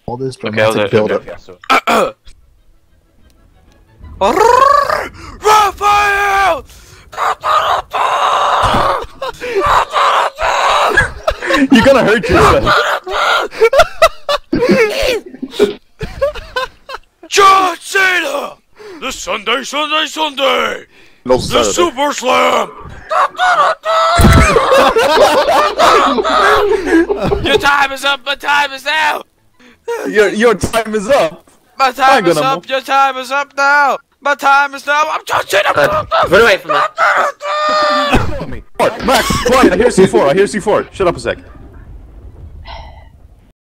all this Okay, dramatic build-up. okay, so. Raphael! You're gonna hurt yourself. John Cena! The Sunday! No The Super Slam! Your time is up, my time is now! Your time is up. My time is up, your time is up now! My time is now, I'm John Cena! Run away from me. Max, quiet, I hear C4, Shut up a sec.